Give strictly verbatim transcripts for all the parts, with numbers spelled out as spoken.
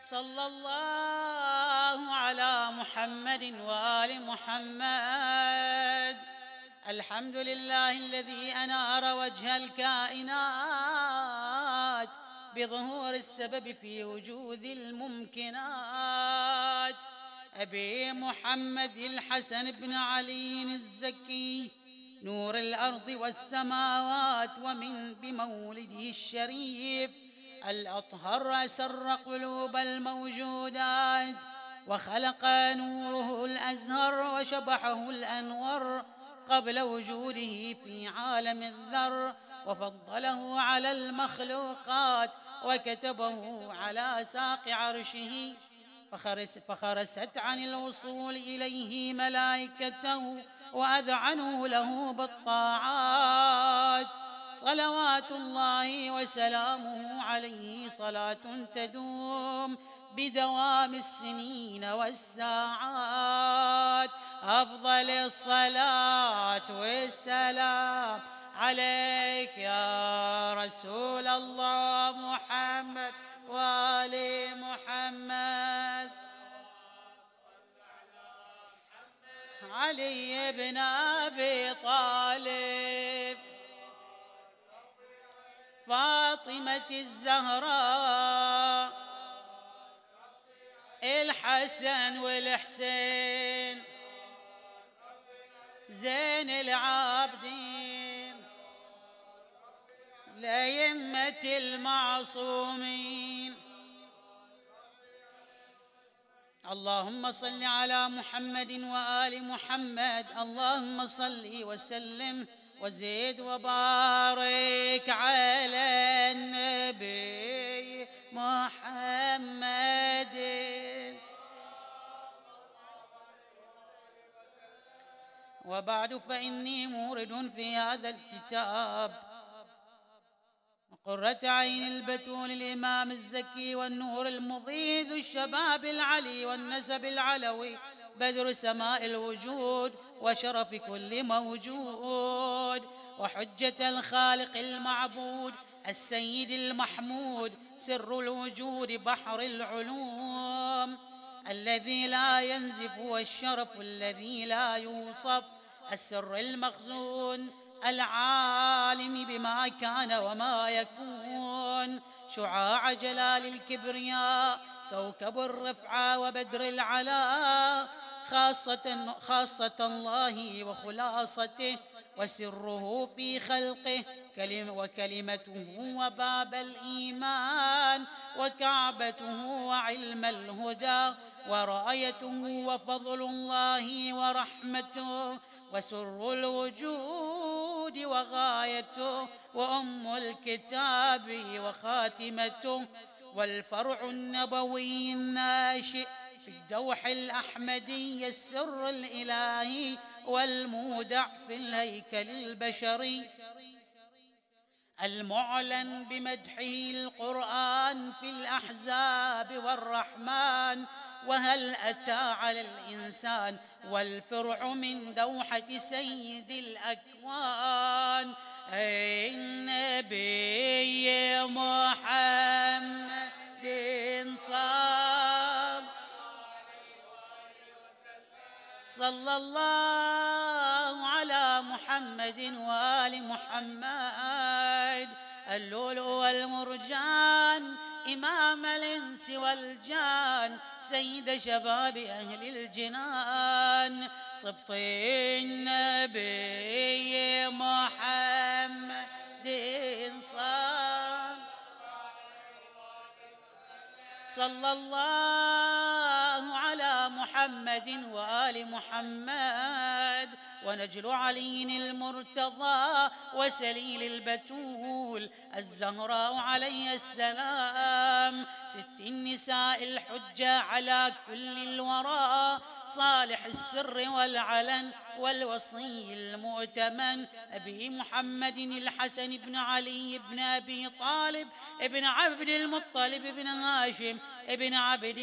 صلى الله على محمد وآل محمد. الحمد لله الذي أنار وجه الكائنات بظهور السبب في وجود الممكنات. أبي محمد الحسن بن علي الزكي نور الأرض والسماوات، ومن بمولده الشريف الأطهر أسر قلوب الموجودات، وخلق نوره الأزهر وشبحه الأنور قبل وجوده في عالم الذر، وفضله على المخلوقات وكتبه على ساق عرشه، فخرس فخرست عن الوصول إليه ملائكته وأذعنوا له بالطاعات. صلوات الله وسلامه عليه صلاة تدوم بدوام السنين والساعات. أفضل الصلاة والسلام عليك يا رسول الله محمد وآل محمد. علي بن أبي طالب، فاطمة الزهراء، الحسن والحسين، زين العابدين، الأئمة المعصومين. اللهم صل على محمد وآل محمد. اللهم صل وسلم وزد وبارك على النبي محمد. وبعد، فإني مورد في هذا الكتاب قرة عين البتول الإمام الزكي والنور المضيء ذو الشباب العلي والنسب العلوي، بدر سماء الوجود وشرف كل موجود، وحجة الخالق المعبود، السيد المحمود، سر الوجود، بحر العلوم الذي لا ينزف، والشرف الذي لا يوصف، السر المخزون، العالم بما كان وما يكون، شعاع جلال الكبرياء، كوكب الرفعة وبدر العلاء، خاصة, خاصة الله وخلاصته، وسره في خلقه، كلمة وكلمته وباب الإيمان، وكعبته وعلم الهدى، ورايته وفضل الله ورحمته، وسر الوجود وغايته، وأم الكتاب وخاتمته، والفرع النبوي الناشئ في الدوح الأحمدي، السر الإلهي والمودع في الهيكل البشري، المعلن بمدحه القرآن في الأحزاب والرحمن، وهل أتى على الإنسان، والفرع من دوحة سيد الأكوان، أي النبي محمد صلى الله على محمد وآل محمد. اللؤلؤ والمرجان، إمام الإنس والجان، سيد شباب أهل الجنان، صبط النبي محمد صلى الله على محمد وآل محمد. ونجل علي المرتضى وسليل البتول الزهراء عليه السلام، ست النساء الحجة على كل الورى، صالح السر والعلن والوصي المؤتمن، أبي محمد الحسن بن علي بن أبي طالب ابن عبد المطلب بن هاشم ابن عبد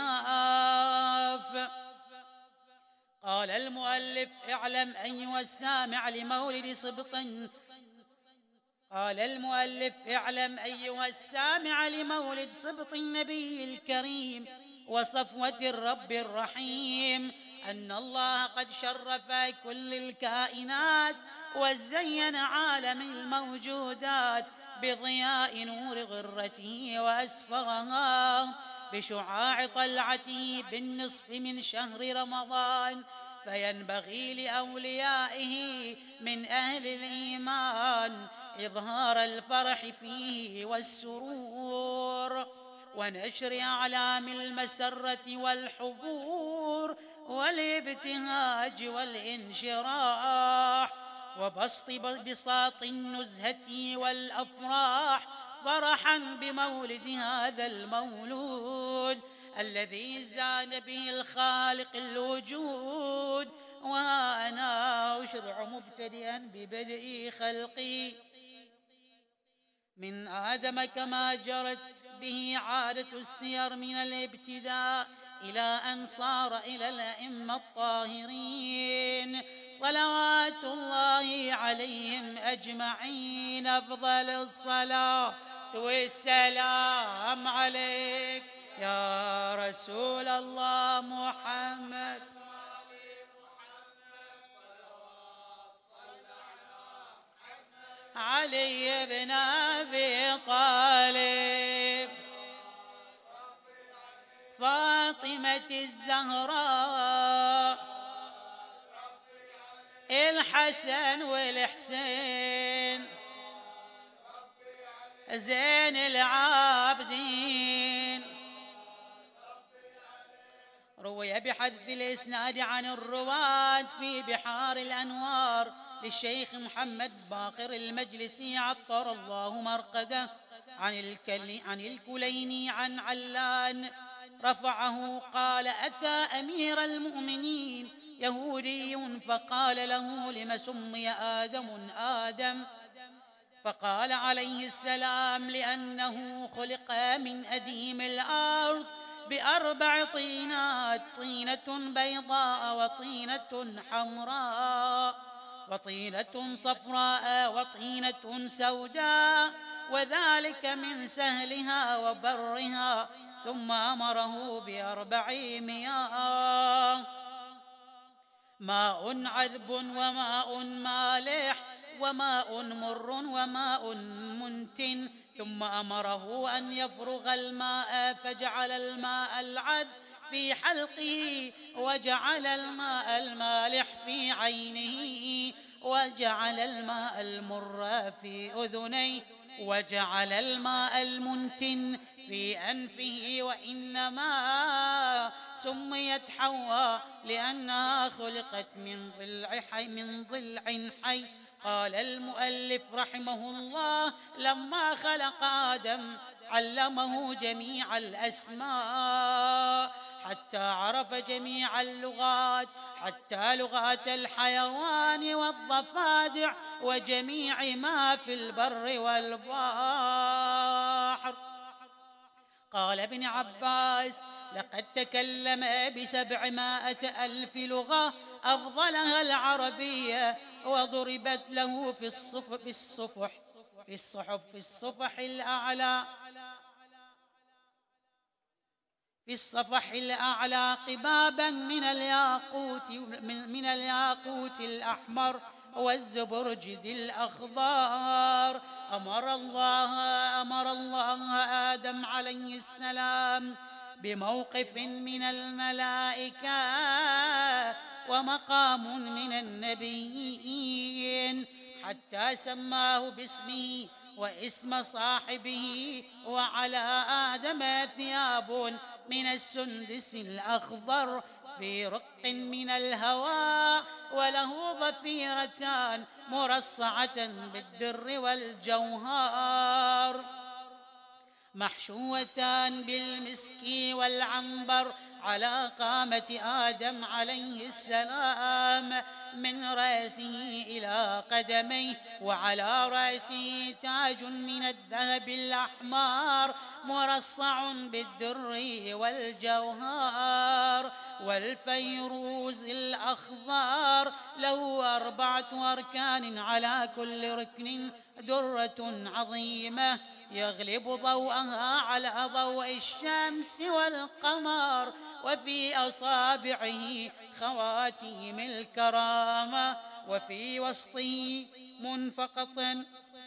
مناف. قال المؤلف: اعلم أيها السامع لمولد سبط قال المؤلف: اعلم أيها السامع لمولد سبط النبي الكريم وصفوة الرب الرحيم أن الله قد شرف كل الكائنات وزين عالم الموجودات بضياء نور غرته وأسفرها بشعاع طلعته بالنصف من شهر رمضان، فينبغي لأوليائه من أهل الإيمان إظهار الفرح فيه والسرور ونشر أعلام المسرة والحبور والابتهاج والانشراح وبسط بساط النزهة والأفراح فرحا بمولد هذا المولود الذي زان به الخالق الوجود. وأنا أشرع مبتدئا ببدء خلقي من آدم كما جرت به عادة السير من الابتداء إلى أن صار إلى الأئمة الطاهرين صلوات الله عليهم أجمعين. أفضل الصلاة والسلام عليك يا رسول الله محمد. علي بن أبي طالب فاطمة الزهراء الحسن والحسين زين العابدين. روي بحذف الإسناد عن الرواة في بحار الأنوار للشيخ محمد باقر المجلسي عطر الله مرقده عن الكل عن الكليني عن علان رفعه قال: أتى أمير المؤمنين يهودي فقال له: لم سمي آدم آدم؟ فقال عليه السلام: لأنه خلق من أديم الأرض بأربع طينات، طينة بيضاء وطينة حمراء وطينة صفراء وطينة سوداء، وذلك من سهلها وبرها، ثم أمره بأربع مياه: ماء عذب وماء مالح وماء مر وماء منتن، ثم أمره أن يفرغ الماء فجعل الماء العذب في حلقه وجعل الماء المالح في عينه وجعل الماء المر في أذنيه وجعل الماء المنتن في أنفه. وإنما سميت حواء لأنها خلقت من ضلع حي من ضلع حي. قال المؤلف رحمه الله: لما خلق آدم علمه جميع الأسماء حتى عرف جميع اللغات، حتى لغات الحيوان والضفادع وجميع ما في البر والبحر. قال ابن عباس: لقد تكلم بسبعمائة ألف لغة أفضلها العربية، وضربت له في الصفح في الصفح في الصحف في الصفح الأعلى في الصفح الأعلى قبابا من الياقوت من, من الياقوت الأحمر والزبرجد الأخضر. أمر الله أمر الله آدم عليه السلام بموقف من الملائكة ومقام من النبيين حتى سماه باسمه واسم صاحبه. وعلى آدم ثياب من السندس الأخضر في رق من الهواء، وله ضفيرتان مرصعة بالدر والجوهر. محشوة بالمسك والعنبر على قامة آدم عليه السلام من رأسه إلى قدميه، وعلى رأسه تاج من الذهب الأحمر مرصع بالدر والجوهر والفيروز الأخضر، له أربعة أركان على كل ركن درة عظيمة يغلب ضوءها على ضوء الشمس والقمر، وفي أصابعه خواتيم الكرامة، وفي وسطه منفقة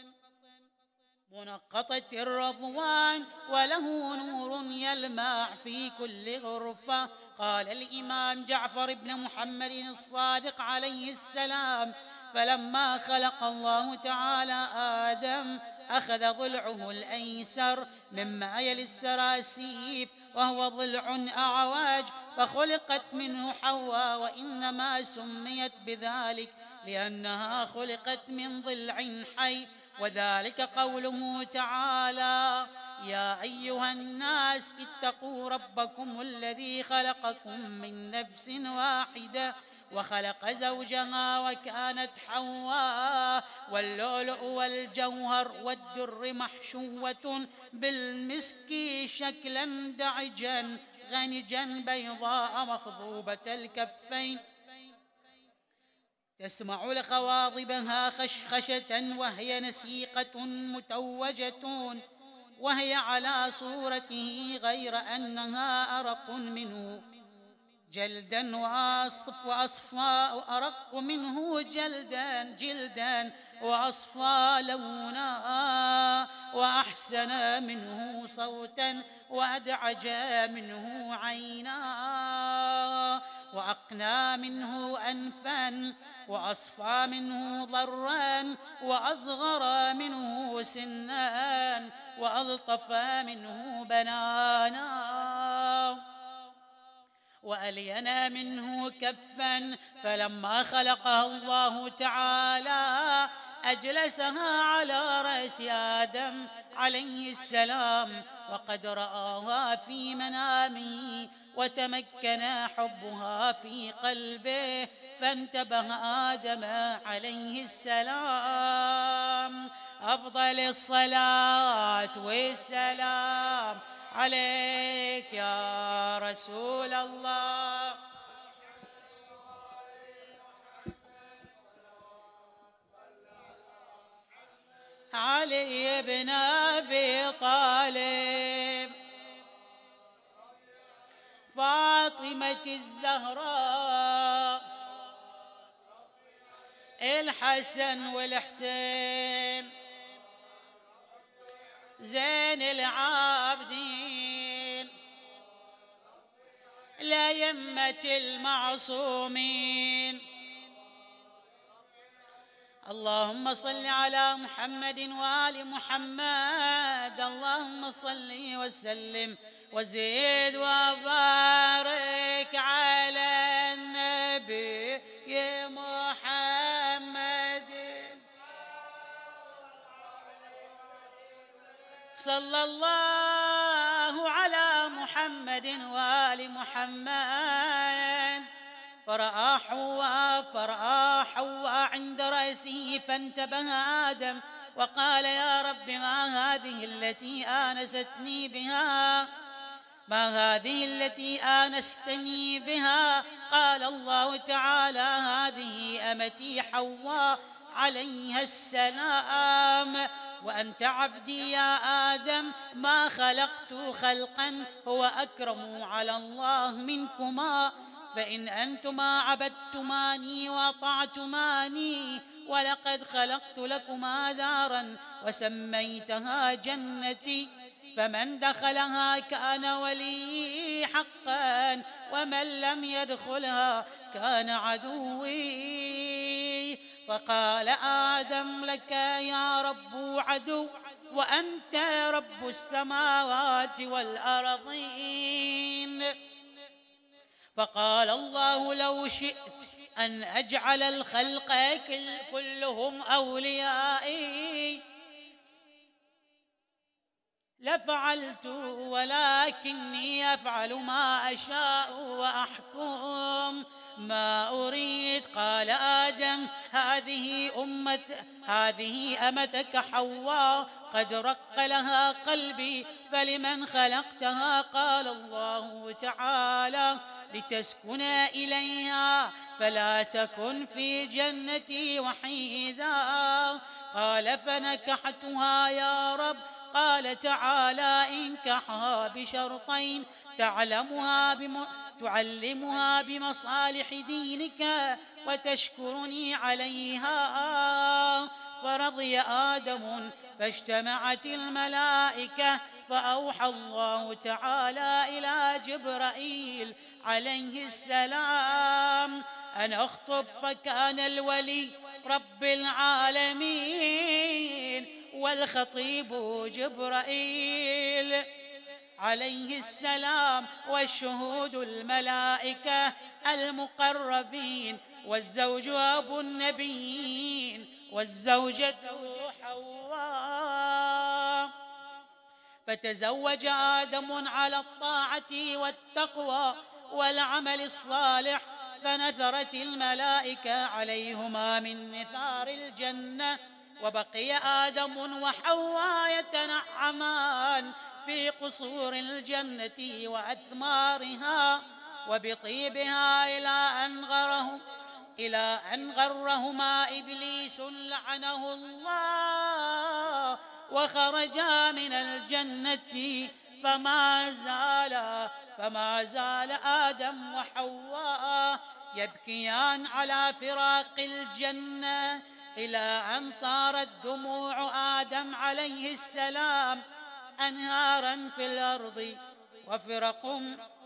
منقطة الرضوان، وله نور يلمع في كل غرفة. قال الإمام جعفر بن محمد الصادق عليه السلام: فلما خلق الله تعالى آدم أخذ ضلعه الأيسر مما يلي السراسيف، وهو ضلع أعواج، فخلقت منه حواء، وإنما سميت بذلك لأنها خلقت من ضلع حي، وذلك قوله تعالى: يا أيها الناس اتقوا ربكم الذي خلقكم من نفس واحدة وخلق زوجها وكانت حواء، واللؤلؤ والجوهر والدر محشوة بالمسك شكلا دعجا غنجا بيضاء مخضوبة الكفين، تسمع لخواضبها خشخشة، وهي نسيقة متوجة، وهي على صورته غير أنها أرق منه جلدا وأصف وأصفى أرق منه جلدا جلدا وأصفى لونا، وأحسن منه صوتا وأدعج منه عينا، وأقنى منه أنفا، وأصفى منه ضرا، وأصغر منه سنا، وألطف منه بنانا، وألين منه كفا. فلما خلقها الله تعالى أجلسها على رأس آدم عليه السلام، وقد رآها في منامه وتمكن حبها في قلبه، فانتبه آدم عليه السلام: أفضل الصلاة والسلام عليك يا رسول الله. علي بن أبي طالب، فاطمة الزهراء، الحسن والحسين، زين العابدين، الأئمة المعصومين. اللهم صل على محمد وآل محمد، اللهم صل وسلم وزد وبارك على النبي محمد صلى الله على محمد وآل محمد. فرأى حواء فرأى حواء عند رأسه، فانتبه آدم وقال: يا رب، ما هذه التي آنستني بها؟ ما هذه التي آنستني بها؟ قال الله تعالى: هذه أمتي حواء عليها السلام، وأنت عبدي يا آدم، ما خلقت خلقا هو أكرم على الله منكما، فإن أنتما عبدتماني وأطعتماني، ولقد خلقت لكما دارا وسميتها جنتي، فمن دخلها كان ولي حقا، ومن لم يدخلها كان عدوي. فقال آدم: لك يا رب عدو، وأنت رب السماوات والأرضين. فقال الله: لو شئت أن أجعل الخلق كلهم أوليائي لفعلت ولكني أفعل ما أشاء وأحكم ما أريد. قال آدم: هذه أمة هذه أمتك حواء قد رق لها قلبي، فلمن خلقتها؟ قال الله تعالى: لتسكن إليها، فلا تكن في جنتي وحيدا. قال: فنكحتها يا رب. قال تعالى: انكحها بشرطين تعلمها بم... تعلمها بمصالح دينك وتشكرني عليها. فرضي آدم، فاجتمعت الملائكة، فأوحى الله تعالى إلى جبرائيل عليه السلام أن اخطب، فكان الولي رب العالمين والخطيب جبرائيل عليه السلام، والشهود الملائكة المقربين، والزوج أبو النبيين، والزوجة حواء. فتزوج آدم على الطاعة والتقوى والعمل الصالح، فنثرت الملائكة عليهما من نثار الجنة، وبقي آدم وحواء يتنعمان في قصور الجنة وأثمارها وبطيبها، إلى أن غرهم إلى أن غرهما إبليس لعنه الله، وخرجا من الجنة، فما زال فما زال آدم وحواء يبكيان على فراق الجنة، إلى أن صارت دموع آدم عليه السلام أنهارا في الأرض، وفرق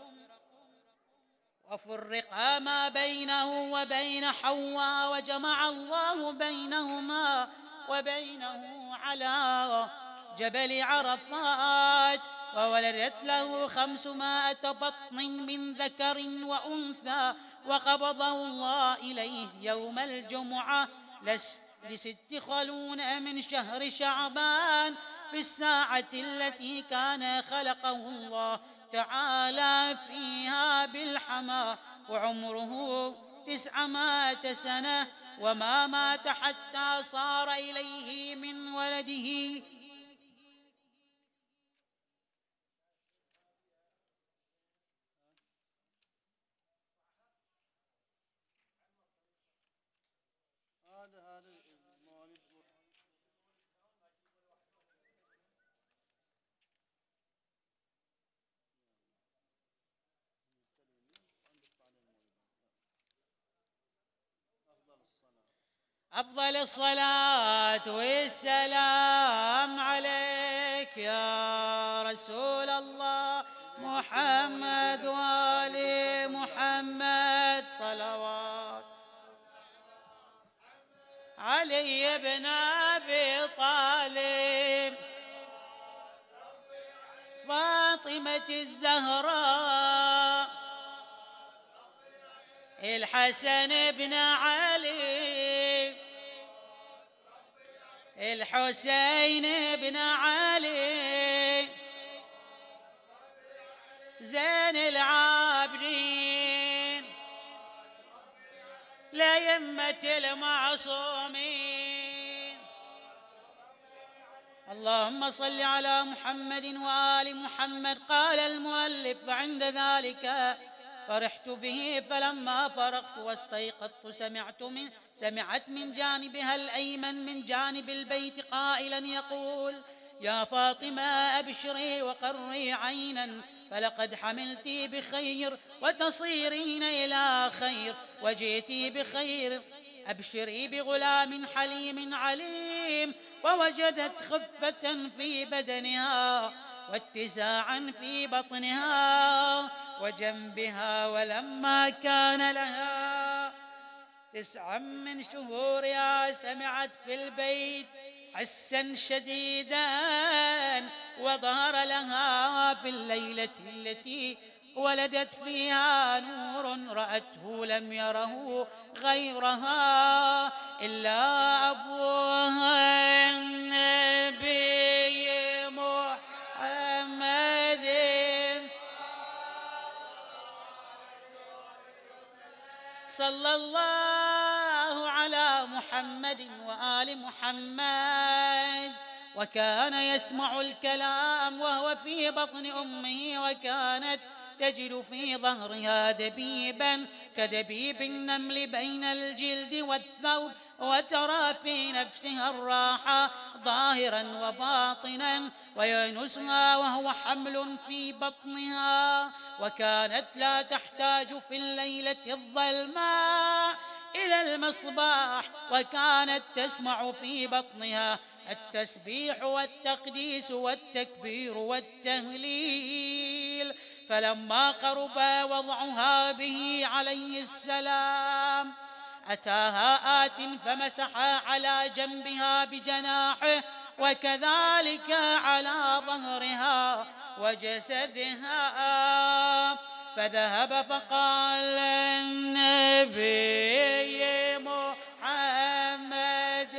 وفرقا ما بينه وبين حواء، وجمع الله بينهما وبينه على جبل عرفات، وولدت له خمسمائة بطن من ذكر وأنثى، وقبضه الله إليه يوم الجمعة لست خلون من شهر شعبان، في الساعة التي كان خلقه الله تعالى فيها بالحمى، وعمره تسعمائة سنة، وما مات حتى صار إليه من ولده أفضل الصلاة والسلام عليك يا رسول الله محمد وآل محمد، صلوات علي بن أبي طالب، فاطمة الزهراء، الحسن بن علي، الحسين بن علي، زين العابدين، لأئمة المعصومين. اللهم صل على محمد وآل محمد. قال المؤلف: فعند ذلك فرحت به، فلما فرغت واستيقظت سمعت من سمعت من جانبها الأيمن من جانب البيت قائلا يقول: يا فاطمة أبشري وقري عينا، فلقد حملت بخير وتصيرين إلى خير، وجئتي بخير. أبشري بغلام حليم عليم. ووجدت خفة في بدنها واتساعا في بطنها وجنبها، ولما كان لها تسعا من شهورها سمعت في البيت حسا شديدا، وظهر لها في الليلة التي ولدت فيها نور رأته لم يره غيرها إلا أبوها النبي محمد صلى الله على محمد وآل محمد. وكان يسمع الكلام وهو في بطن أمه، وكانت تجد في ظهرها دبيبا كدبيب النمل بين الجلد والثوب، وترى في نفسها الراحة ظاهرا وباطنا، وينسها وهو حمل في بطنها. وكانت لا تحتاج في الليلة الظلماء إلى المصباح، وكانت تسمع في بطنها التسبيح والتقديس والتكبير والتهليل. فلما قرب وضعها به عليه السلام أتاها آت فمسح على جنبها بجناحه، وكذلك على ظهرها وجسدها. فذهب فقال النبي محمد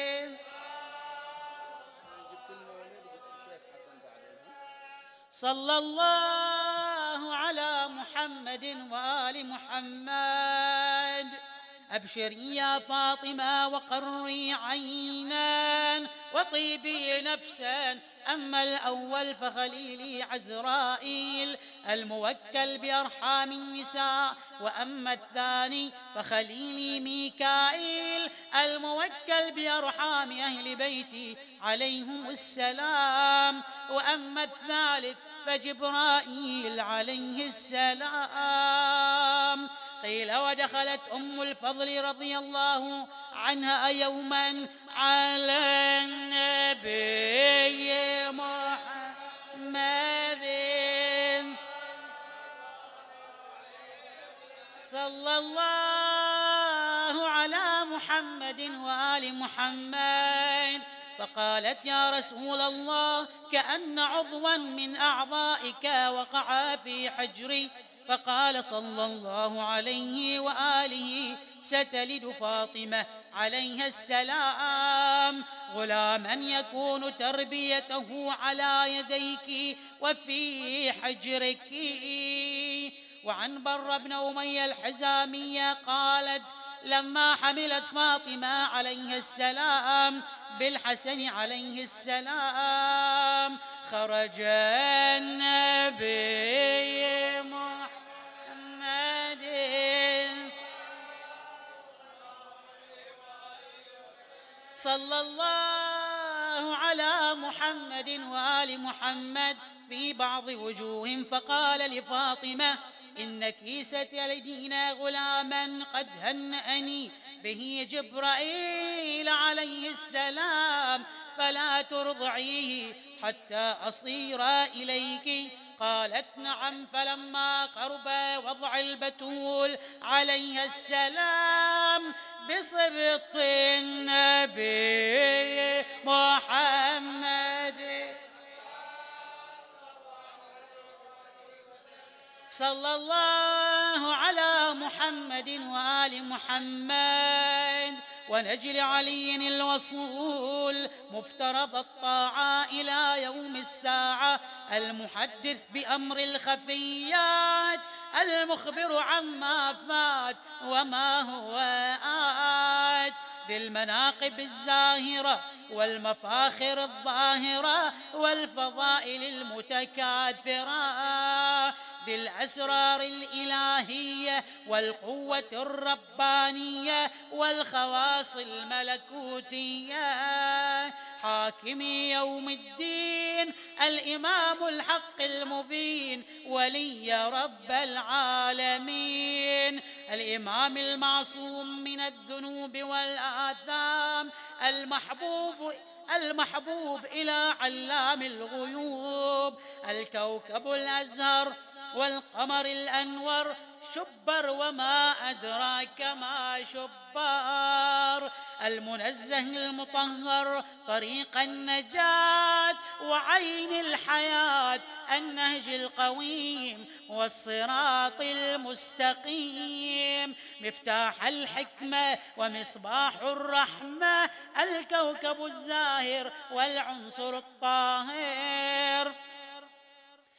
صلى الله على محمد وآل محمد: أبشري يا فاطمة وقري عينا وطيبي نفسا. أما الأول فخليلي عزرائيل الموكل بأرحام النساء، وأما الثاني فخليلي ميكائيل الموكل بأرحام أهل بيتي عليهم السلام، وأما الثالث فجبرائيل عليه السلام. قيل ودخلت أم الفضل رضي الله عنها يوما على النبي محمد صلى الله على محمد وآل محمد، فقالت: يا رسول الله، كأن عضوا من أعضائك وقع في حجري. فقال صلى الله عليه وآله: ستلد فاطمة عليها السلام غلاما يكون تربيته على يديك وفي حجرك. وعن بر بن أمية الحزامية قالت: لما حملت فاطمة عليها السلام بالحسن عليه السلام خرج النبي محمد صلى الله على محمد وآل محمد في بعض وجوههم، فقال لفاطمة: إنك ستلدين غلاما قد هنأني به جبرائيل عليه السلام، فلا ترضعيه حتى أصير إليك. قالت: نعم. فلما قرب وضع البتول عليها السلام بصبط النبي محمد صلى الله على محمد وآل محمد ونجل علي الوصول مفترض الطاعة إلى يوم الساعة، المحدث بأمر الخفيات، المخبر عما فات وما هو آت، ذي المناقب الزاهرة والمفاخر الظاهرة والفضائل المتكاثرة، ذي الأسرار الإلهية والقوة الربانية والخواص الملكوتية، حاكم يوم الدين الإمام الحق المبين ولي رب العالمين، الإمام المعصوم من الذنوب والآثام، المحبوب المحبوب إلى علام الغيوب، الكوكب الأزهر والقمر الأنور، شبر وما أدراك ما شبر، المنزه المطهر، طريق النجاة وعين الحياة، النهج القويم والصراط المستقيم، مفتاح الحكمة ومصباح الرحمة، الكوكب الزاهر والعنصر الطاهر،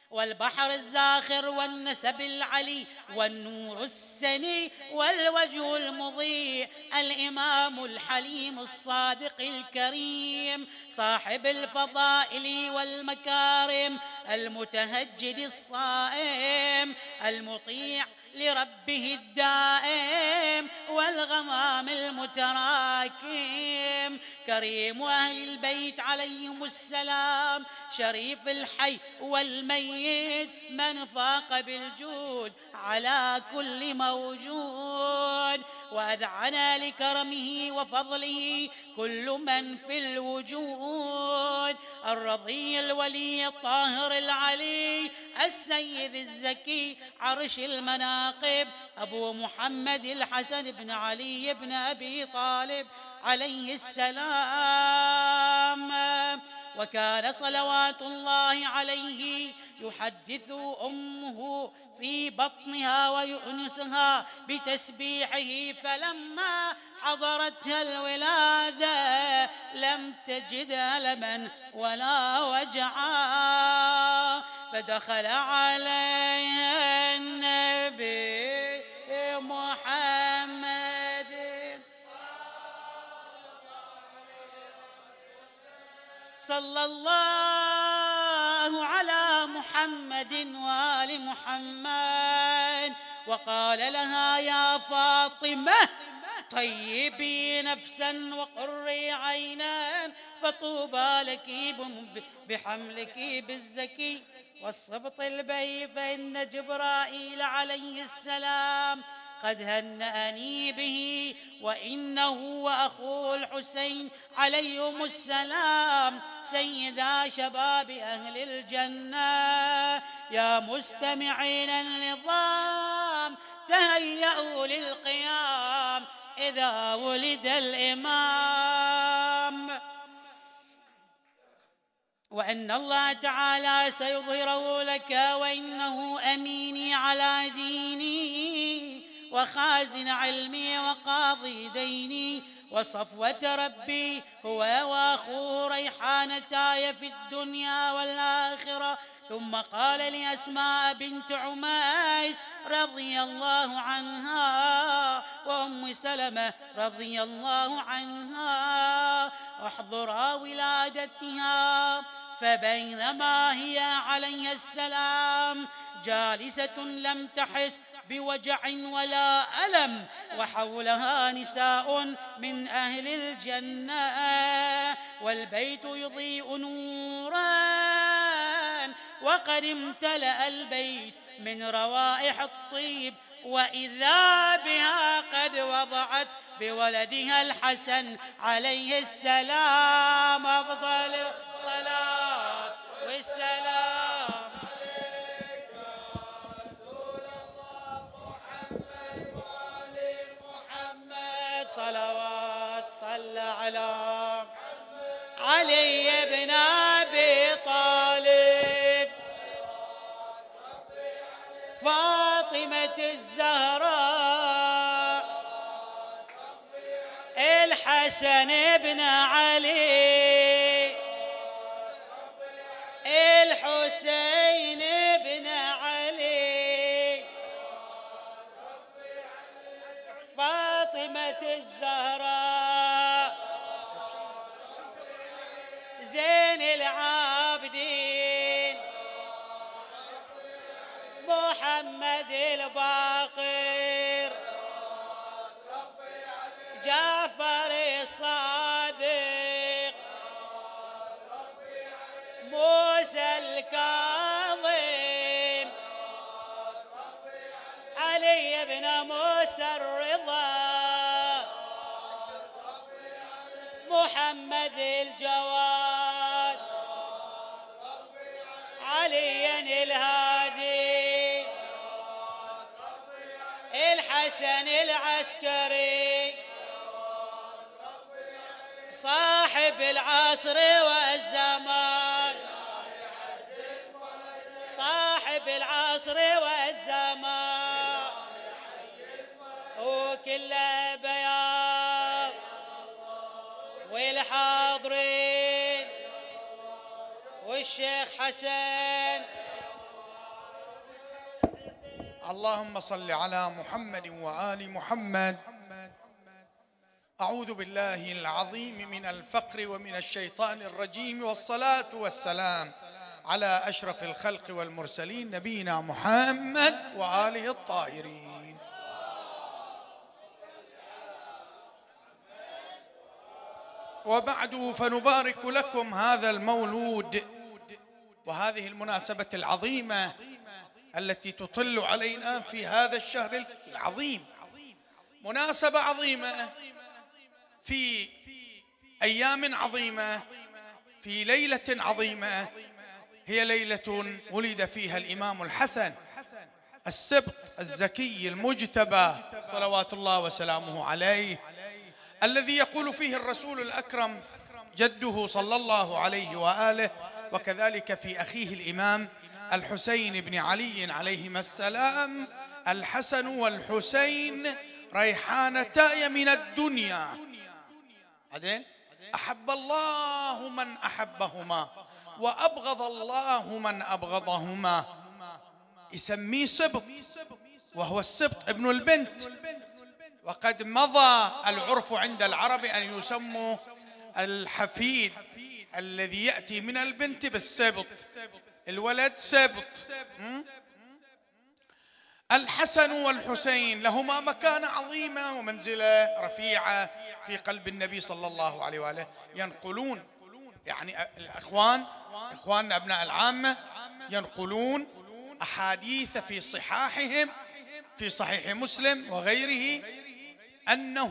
والبحر الزاخر والنسب العلي والنور السني والوجه المضيء، الإمام الحليم الصادق الكريم صاحب الفضائل والمكارم، المتهجد الصائم المطيع لربه الدائم والغمام المتراكم، كريم أهل البيت عليهم السلام، شريف الحي والميت، من فاق بالجود على كل موجود، وأذعن لكرمه وفضله كل من في الوجود، الرضي الولي الطاهر العلي السيد الزكي عرش المناقب، أبو محمد الحسن بن علي بن أبي طالب عليه السلام. وكان صلوات الله عليه يحدث أمه في بطنها ويؤنسها بتسبيحه، فلما حضرتها الولادة لم تجد ألما ولا وجعا، فدخل عليها النبي محمد صلى الله على محمد وآل محمد، وقال لها يا فاطمة طيبي نفسا وقري عينا، فطوبى لك بحملك بالزكي والصبط البي، فإن جبرائيل عليه السلام قد هنأني به، وإنه وأخوه الحسين عليهم السلام سيدا شباب أهل الجنة. يا مستمعين النظام تهيأوا للقيام إذا ولد الإمام، وأن الله تعالى سيظهره لك، وإنه أميني على ديني وخازن علمي وقاضي ديني وصفوة ربي، هو وأخوه ريحانتاي في الدنيا والآخرة. ثم قال لأسماء بنت عميس رضي الله عنها وأم سلمة رضي الله عنها احضرا ولادتها، فبينما هي عليه السلام جالسة لم تحس بوجع ولا ألم، وحولها نساء من أهل الجنة، والبيت يضيء نورا، وقد امتلأ البيت من روائح الطيب، وإذا بها قد وضعت بولدها الحسن عليه السلام أفضل الصلاة والسلام عليك يا رسول الله محمد وآل محمد، صلوات صلى على علي بن أبي طالب، فاطمة الزهراء، الحسن بن علي، الحسين بن علي، فاطمة الزهراء زين العابدين، محمد الباقر، جعفر الصادق، موسى الكاظم، علي بن موسى الرضا، محمد الجواد، علي الهادي، الحسن العسكري، صاحب العصر والزمان، صاحب العصر والزمان، وكل بياض والحاضرين، والشيخ حسن اللهم صل على محمد وآل محمد. أعوذ بالله العظيم من الفقر ومن الشيطان الرجيم، والصلاة والسلام على أشرف الخلق والمرسلين نبينا محمد وآله الطاهرين. وبعد، فنبارك لكم هذا المولود وهذه المناسبة العظيمة التي تطل علينا في هذا الشهر العظيم. مناسبة عظيمة في أيام عظيمة، في ليلة عظيمة، هي ليلة ولد فيها الإمام الحسن السبط الزكي المجتبى صلوات الله وسلامه عليه، الذي يقول فيه الرسول الأكرم جده صلى الله عليه وآله، وكذلك في أخيه الإمام الحسين بن علي عليهما السلام: الحسن والحسين ريحانتاي من الدنيا، بعدين أحب الله من أحبهما وأبغض الله من أبغضهما. يسميه سبط، وهو السبط ابن البنت، وقد مضى العرف عند العرب أن يسموا الحفيد الذي يأتي من البنت بالسبط، الولد سبط. الحسن والحسين لهما مكانة عظيمة ومنزلة رفيعة في قلب النبي صلى الله عليه وآله. ينقلون، يعني الإخوان إخواننا أبناء العامة ينقلون أحاديث في صحاحهم، في صحيح مسلم وغيره، أنه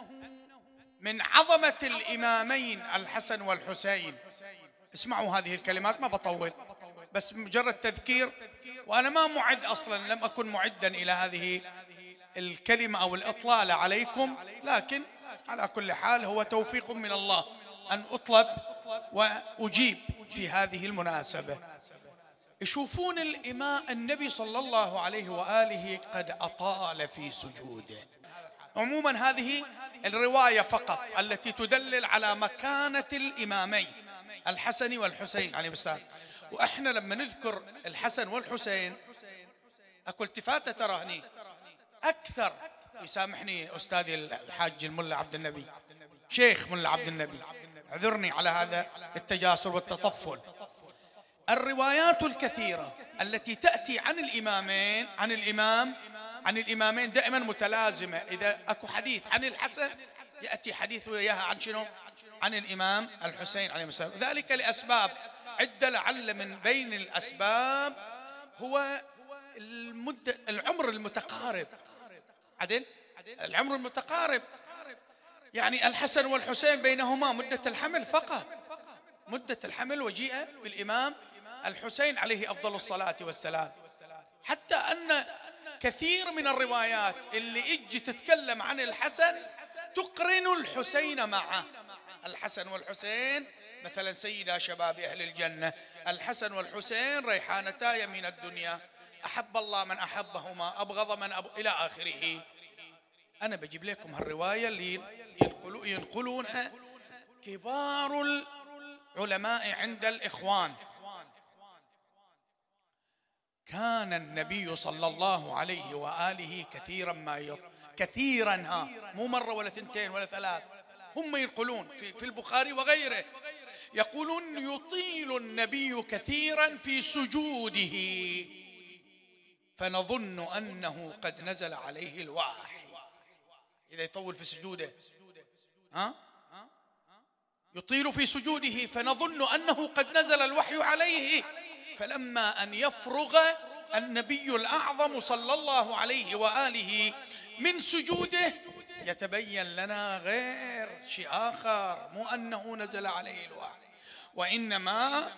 من عظمة الإمامين الحسن والحسين. اسمعوا هذه الكلمات، ما بطول، بس مجرد تذكير، وأنا ما معد أصلا، لم أكن معدا إلى هذه الكلمة أو الإطلالة عليكم، لكن على كل حال هو توفيق من الله أن أطلب وأجيب في هذه المناسبة. يشوفون الإمام النبي صلى الله عليه وآله قد أطال في سجوده. عموما هذه الرواية فقط التي تدلل على مكانة الإمامين الحسن والحسين عليه السلام. وإحنا لما نذكر الحسن والحسين، أكو التفاتة ترى هني أكثر، يسامحني أستاذي الحاج الملا عبد النبي، شيخ ملا عبد النبي، اعذرني على هذا التجاسر والتطفل. الروايات الكثيرة التي تأتي عن الإمامين عن الإمام عن الإمامين دائما متلازمة. إذا أكو حديث عن الحسن يأتي حديث وياها عن شنو؟ عن الإمام الحسين عليه السلام. ذلك لأسباب عدة، لعل من بين الأسباب هو المدة العمر المتقارب. عدل العمر المتقارب، يعني الحسن والحسين بينهما مدة الحمل فقط، مدة الحمل، وجيء بالإمام الحسين عليه أفضل الصلاة والسلام. حتى أن كثير من الروايات اللي اجي تتكلم عن الحسن تقرن الحسين معه. الحسن والحسين مثلا سيدا شباب أهل الجنة، الحسن والحسين ريحانتاي من الدنيا، أحب الله من أحبهما أبغض من أبغض، إلى آخره. أنا بجيب لكم هالرواية اللي ينقلونها كبار العلماء عند الإخوان. كان النبي صلى الله عليه وآله كثيرا ما يط... كثيرا ها مو مرة ولا ثنتين ولا ثلاث، هم ينقلون في, في البخاري وغيره، يقولون يطيل النبي كثيرا في سجوده فنظن أنه قد نزل عليه الوحي. إذا يطول في سجوده، ها يطيل في سجوده فنظن أنه قد نزل الوحي عليه، فلما أن يفرغ النبي الأعظم صلى الله عليه وآله من سجوده يتبين لنا غير شيء آخر، مو أنه نزل عليه الوحي، وإنما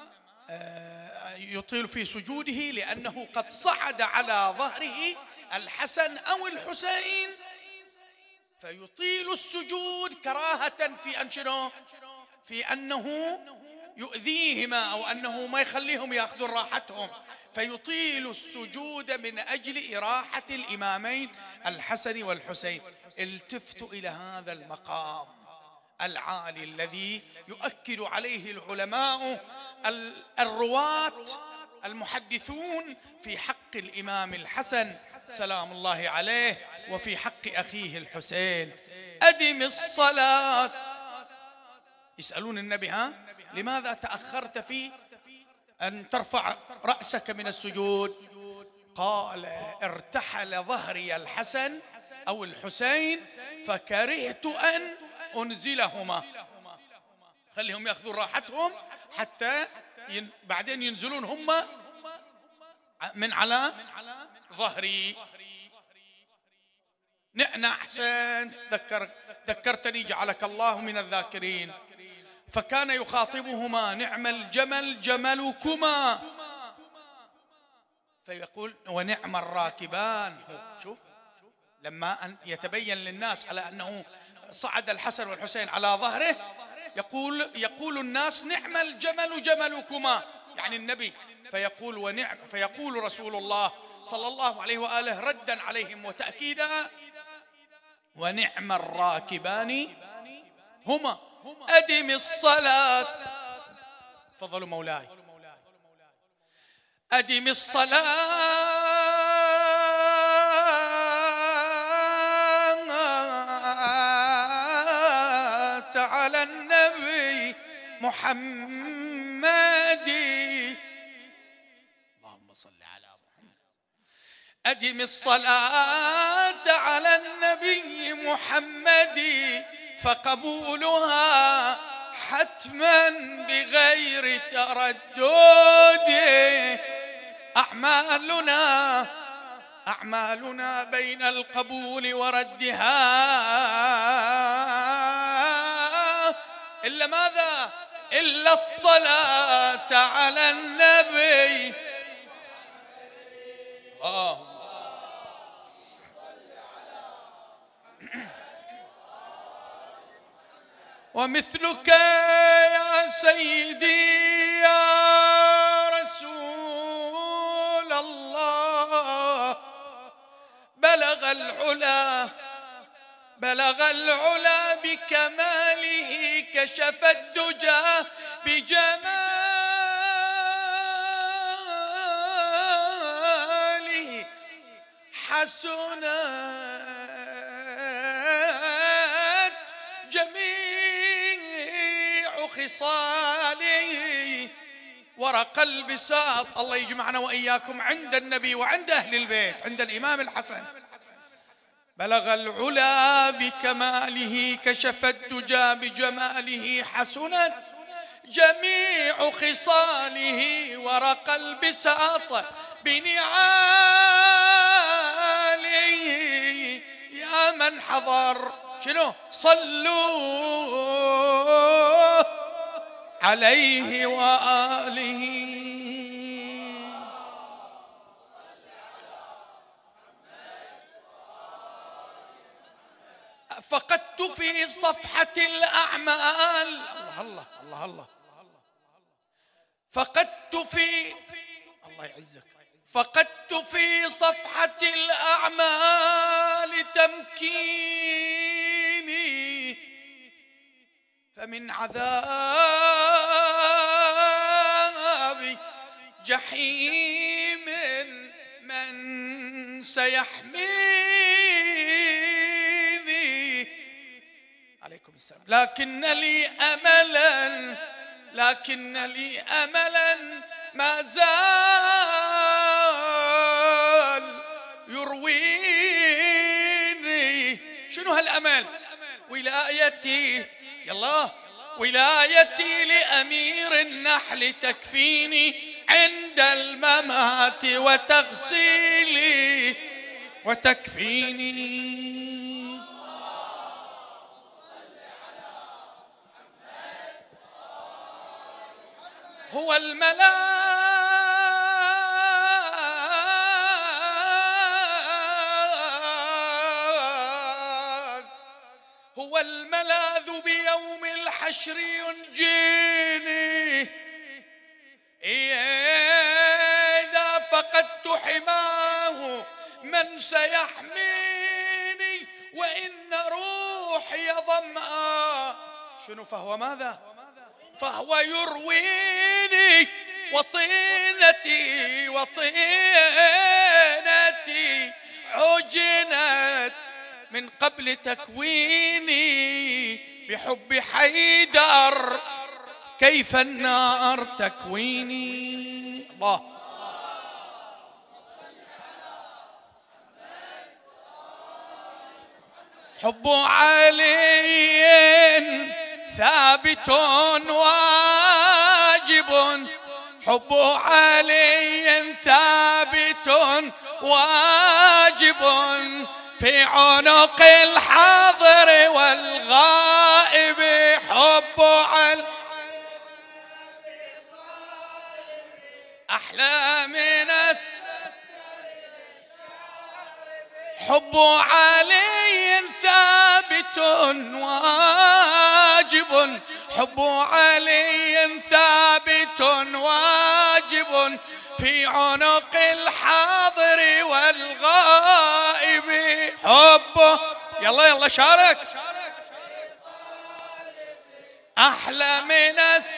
يطيل في سجوده لأنه قد صعد على ظهره الحسن أو الحسين، فيطيل السجود كراهة في أن شنو؟ في أنه يؤذيهما أو أنه ما يخليهم يأخذون راحتهم، فيطيل السجود من أجل إراحة الإمامين الحسن والحسين. التفتوا إلى هذا المقام العالي الذي يؤكد عليه العلماء الرواة المحدثون في حق الإمام الحسن سلام الله عليه وفي حق أخيه الحسين: أدم الصلاة. يسألون النبي: ها لماذا تأخرت في أن ترفع رأسك من السجود؟ قال: ارتحل ظهري الحسن أو الحسين فكرهت أن أنزلهما، خليهم يأخذون راحتهم حتى ين بعدين ينزلون هم من على ظهري. نعنا أحسن، ذكر ذكرتني جعلك الله من الذاكرين. فكان يخاطبهما: نعم الجمل جملكما، فيقول: ونعم الراكبان. شوف لما أن يتبين للناس على أنه صعد الحسن والحسين على ظهره يقول يقول الناس: نعم الجمل جملكما، يعني النبي. فيقول ونعم فيقول رسول الله صلى الله عليه وآله ردا عليهم وتأكيدا: ونعم الراكبان هما. أدم الصلاة. تفضلوا مولاي. أدم الصلاة على النبي محمد، اللهم صل على محمد. أدم الصلاة على النبي محمد فقبولها حتما بغير تردد. أعمالنا أعمالنا بين القبول وردها إلا ماذا؟ إلا الصلاة على النبي. اللهم صل على ومثلك يا سيدي يا رسول الله بلغ العلا بلغ العلا بكماله كشف الدجى بجماله حسنت جميع خصاله ورق البساط. الله يجمعنا وإياكم عند النبي وعند أهل البيت عند الإمام الحسن. بلغ العلا بكماله كشف الدجى بجماله حسنت جميع خصاله ورق البساط بنعاله. يا من حضر شنو؟ صلوا عليه وآله. فقدت في صفحة الأعمال الله الله الله الله فقدت في الله يعزك فقدت في صفحة الأعمال تمكيني فمن عذاب جحيم من سيحميني عليكم السلام. لكن لي أملا لكن لي أملا ما زال يرويني. شنو هالأمل؟ ولايتي يلا ولايتي لأمير النحل تكفيني عند الممات وتغسيلي وتكفيني. هو الملاذ هو الملاذ بيوم الحشر ينجيني. إذا فقدت حماه من سيحميني وإن روحي ظمآ. شنو؟ فهو ماذا؟ فهو يرويني وطينتي وطينتي عجنت من قبل تكويني بحب حيدر، كيف النار تكويني. الله. حب علي ثابت واجب، حب علي ثابت واجب في عنق الحاضر والغائب. حب علي أحلى من الس حب علي ثابت واجب، حب علي ثابت واجب في عنق الحاضر والغائب. حبه يلا يلا شارك. أحلى من الس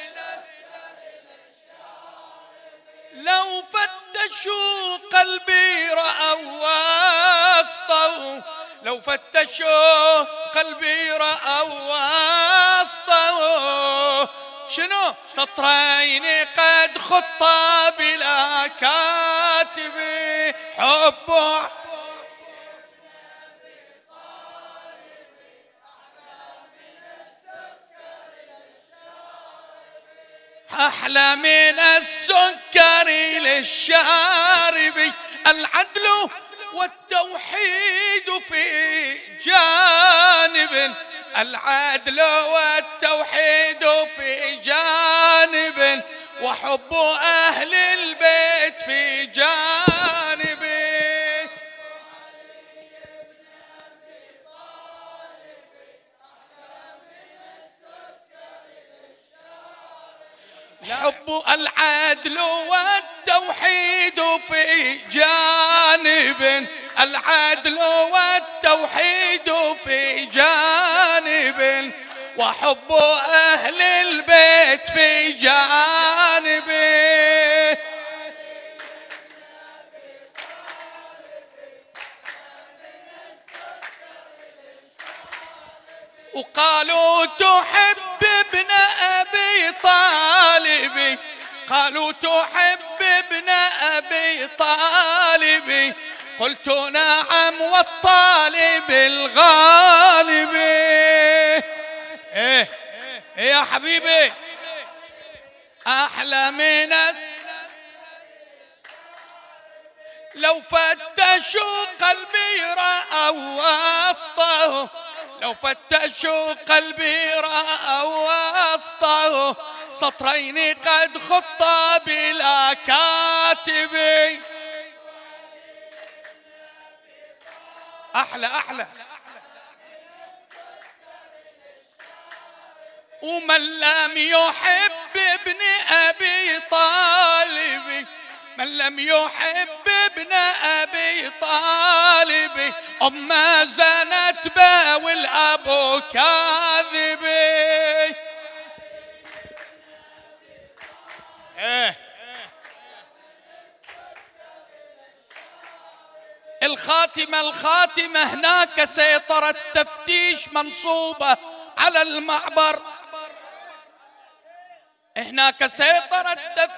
لو فتشوا قلبي رأوا وسطه، لو فتشوا قلبي رأوا وسطه. شنو؟ سطرين قد خطا بلا كاتب. حبه أحلى من السكر للشارب. العدل والتوحيد في جانب، العدل والتوحيد في جانب، وحب أهل البيت في جانب. حب العدل والتوحيد في جانب، العدل والتوحيد في جانب، وحب أهل البيت في جانب. وقالوا تحب ابن أبي طالب، قالوا تحب ابن أبي طالب، قلت نعم والطالب الغالب. ايه ايه يا حبيبي. أحلى من الس لو فتشوا قلبي رأوا وسطه، لو فتشوا قلبي رأوا وسطه. سطرين قد خطا بلا كاتب. أحلى أحلى. ومن لم يحب ابن أبي طالب، من لم يحب ابن أبي طالب، أم زنت به والأب كاذب. ايه الخاتمة الخاتمة هناك سيطرة تفتيش منصوبة على المعبر، هناك سيطرة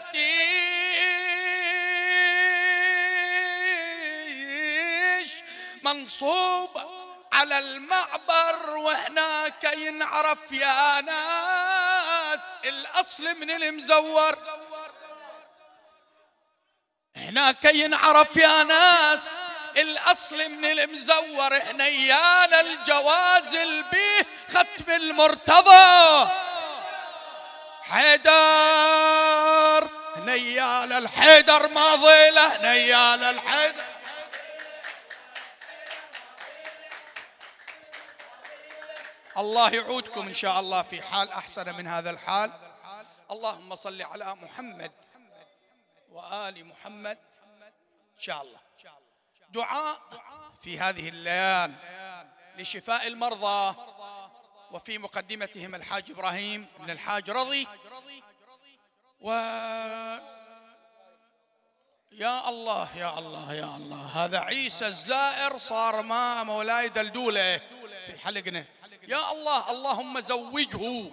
تفتيش منصوبة على المعبر، وهناك ينعرف يا ناس الأصل من المزور. هناك ينعرف يا ناس الأصل من المزور. هنيال الجواز البيه ختم المرتضى حيدر، هنيال الحيدر ماضي له، هنيال الحيدر. الله يعودكم إن شاء الله في حال أحسن من هذا الحال. اللهم صل على محمد وآل محمد. إن شاء الله دعاء في هذه الليال لشفاء المرضى، وفي مقدمتهم الحاج إبراهيم بن الحاج رضي، و يا الله يا الله يا الله، هذا عيسى الزائر صار ما مولاي دلدولة في حلقنا. يا الله اللهم زوجه،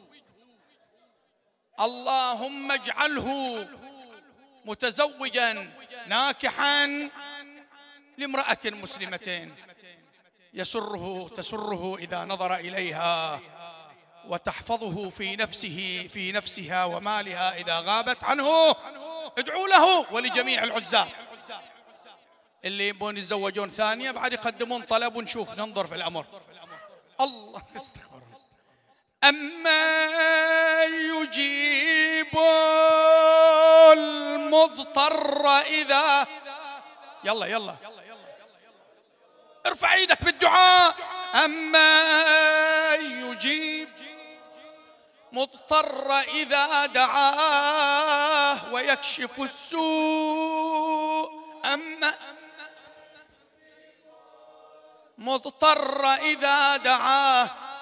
اللهم اجعله متزوجا ناكحا لامرأة مسلمة يسره تسره إذا نظر إليها، وتحفظه في نفسه في نفسها ومالها إذا غابت عنه. ادعوا له ولجميع العزاب اللي يبون يتزوجون ثانية بعد يقدمون طلب ونشوف ننظر في الأمر. الله استغفر. أما يجيب المضطر إذا، يلا يلا ارفع ايدك بالدعاء. أما يجيب مضطر إذا دعاه ويكشف السوء. أما مضطر إذا دعاه